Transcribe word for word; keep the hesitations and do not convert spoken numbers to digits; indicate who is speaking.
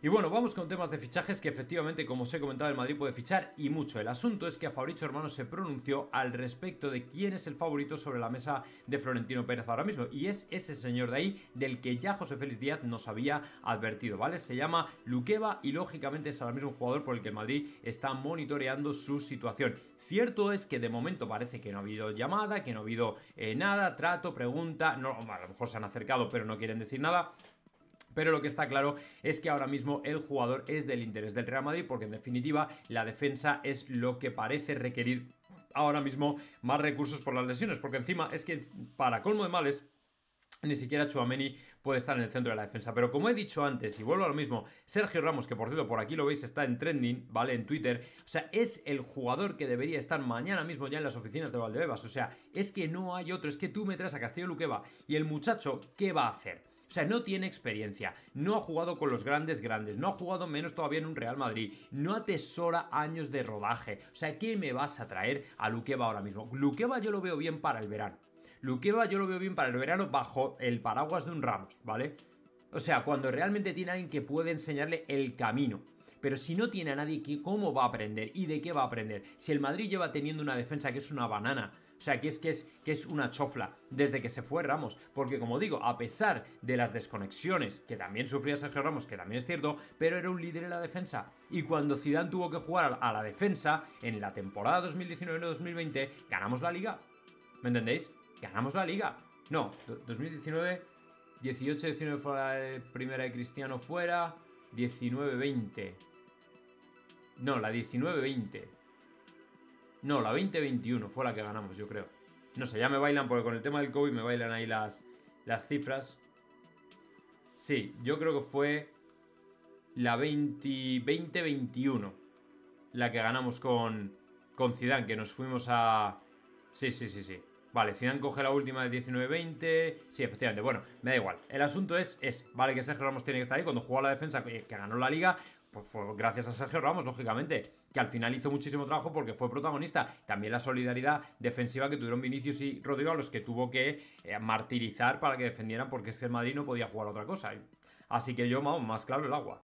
Speaker 1: Y bueno, vamos con temas de fichajes que efectivamente, como os he comentado, el Madrid puede fichar y mucho. El asunto es que Fabrizio Romano se pronunció al respecto de quién es el favorito sobre la mesa de Florentino Pérez ahora mismo. Y es ese señor de ahí del que ya José Félix Díaz nos había advertido, ¿vale? Se llama Luqueba y lógicamente es ahora mismo un jugador por el que el Madrid está monitoreando su situación. Cierto es que de momento parece que no ha habido llamada, que no ha habido eh, nada, trato, pregunta, no, a lo mejor se han acercado pero no quieren decir nada. Pero lo que está claro es que ahora mismo el jugador es del interés del Real Madrid porque en definitiva la defensa es lo que parece requerir ahora mismo más recursos por las lesiones, porque encima es que para colmo de males ni siquiera Tchouaméni puede estar en el centro de la defensa. Pero como he dicho antes, y vuelvo a lo mismo, Sergio Ramos, que por cierto por aquí lo veis, está en trending, ¿vale? En Twitter. O sea, es el jugador que debería estar mañana mismo ya en las oficinas de Valdebebas. O sea, es que no hay otro. Es que tú me traes a Castillo Luqueba y el muchacho, ¿qué va a hacer? O sea, no tiene experiencia, no ha jugado con los grandes grandes, no ha jugado menos todavía en un Real Madrid, no atesora años de rodaje. O sea, ¿qué me vas a traer a Luqueba ahora mismo? Luqueba yo lo veo bien para el verano. Luqueba yo lo veo bien para el verano bajo el paraguas de un Ramos, ¿vale? O sea, cuando realmente tiene a alguien que puede enseñarle el camino. Pero si no tiene a nadie, ¿cómo va a aprender? ¿Y de qué va a aprender? Si el Madrid lleva teniendo una defensa que es una banana, o sea, que es, que es, que es una chofla desde que se fue Ramos. Porque como digo, a pesar de las desconexiones que también sufría Sergio Ramos, que también es cierto, pero era un líder en la defensa. Y cuando Zidane tuvo que jugar a la defensa, en la temporada dos mil diecinueve dos mil veinte, ganamos la Liga. ¿Me entendéis? Ganamos la Liga. No, dos mil diecinueve, dieciocho diecinueve fue la primera de Cristiano fuera, diecinueve veinte. No, la diecinueve veinte. No, la veinte veintiuno fue la que ganamos, yo creo. No sé, ya me bailan porque con el tema del COVID me bailan ahí las, las cifras. Sí, yo creo que fue la veinte veintiuno la que ganamos con, con Zidane, que nos fuimos a... Sí, sí, sí, sí. Vale, Zidane coge la última del diecinueve veinte. Sí, efectivamente. Bueno, me da igual. El asunto es, es vale, que Sergio Ramos tiene que estar ahí. Cuando jugó a la defensa, que, que ganó la Liga, pues fue gracias a Sergio Ramos, lógicamente. Que al final hizo muchísimo trabajo porque fue protagonista. También la solidaridad defensiva que tuvieron Vinicius y Rodrigo, a los que tuvo que eh, martirizar para que defendieran, porque es que el Madrid no podía jugar a otra cosa. Así que yo, vamos, más claro el agua.